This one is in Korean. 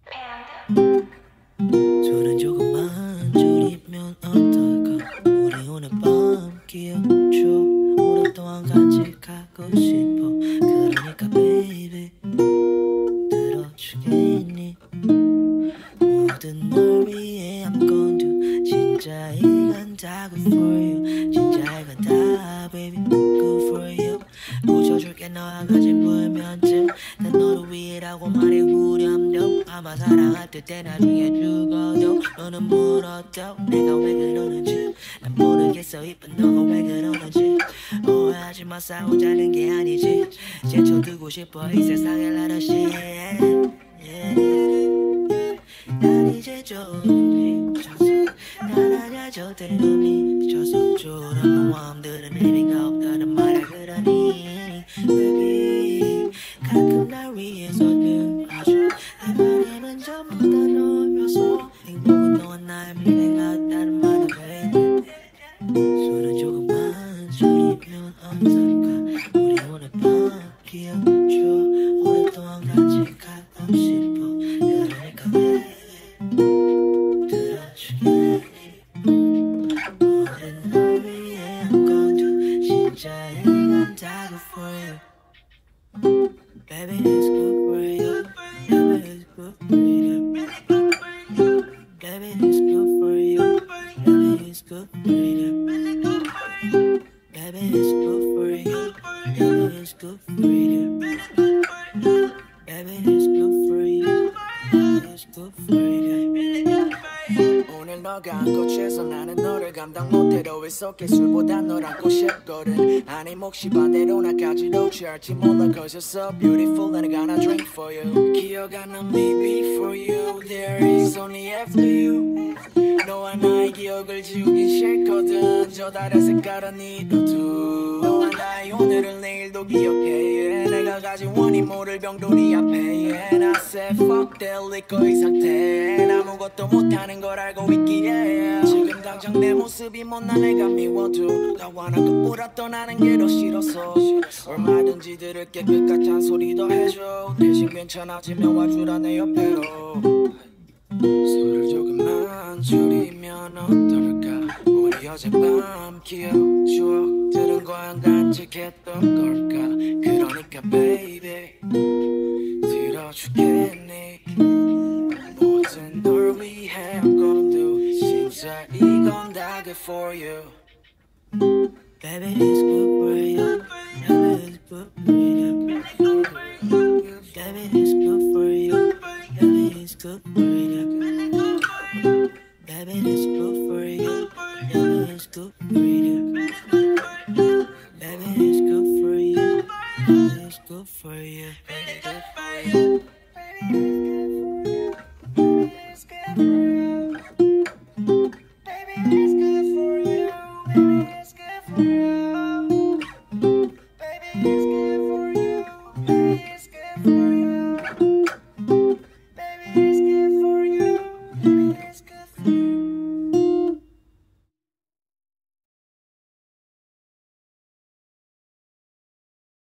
손은 조금만 줄이면 어떨까? 우리 오늘 밤 기억줘. 오랫동안 간직하고 싶어. 그러니까 baby 들어주겠니? 모든 널 위해 I'm gon' do. 진짜 이건 다 good for you. 진짜 이건 다 baby good for you. 고쳐줄게 너와 가진 불면증. 난 너를 위해라고 말해 후렴도. 아마 사랑할 때 나중에 죽어도 너는 물어도 내가 왜 그러는지 난 모르겠어. 이쁜 너가 왜 그러는지. 오해하지마 싸우자는 게 아니지. 제쳐두고 싶어 이 세상에 라러시 난 이제 좀 미쳐서 난 아냐 저대로 미쳐서 저런 마음들은 의미가 없다는 말을 그러니 baby 가끔 날 위해서는 아주 내 바람은 전부 다 너여서 행복은 너와 나의 미래가 같다는 말을 baby 손을 조금만 줄이면 어떨까? 우리 오늘 밤 기억줘. 오랫동안 간직하고 싶어. 그러니까 baby 들어주겠니? 모든 널 위해 I'm gon' do. 진짜 이건 다 good for you. Baby it's good for you. Baby it's good for you. Baby it's good for you. Baby it's good for you. Baby it's good for you. Baby it's good for you. Baby it's good for you. Baby it's good for you. 오늘 너가 한 곳에서 나는 너를 감당 못해 더 위속해 술보단 널 안고 싶거든. 아니 몫이 반대로 나까지도 취할지 몰라 Cause you're so beautiful and I gotta drink for you. 기억 안 나 me before you. There is only after you. 너와 나의 기억을 지우긴 싫거든. 저 달의 색깔은 이도두. 너와 나의 오늘을 내일도 기억해 yeah. 내가 가진 원인 모를 병돌이 앞에 yeah. I said fuck that liquor 이 상태 아무것도 못하는 걸 알고 있기에 지금 당장 내 모습이 못나 내가 미워도 나와 나 끝보다 떠나는 게 더 싫어서 얼마든지 들을게 끝까지 잔소리 더 해줘. 대신 괜찮아지면 와주라 내 옆에로. 소리를 조금만 줄이면 어떨까? 우리 어젯밤 기억 추억들은 과연 간직했던 걸까? 그러니까 baby 들어주겠니? 모든 널 위해 I'm gon' do. 진짜 이건 다 good for you. Baby it's good for you. Baby it's good for you. Baby it's good for you. Baby it's good for you. Baby it's good for you. Baby it's good for you.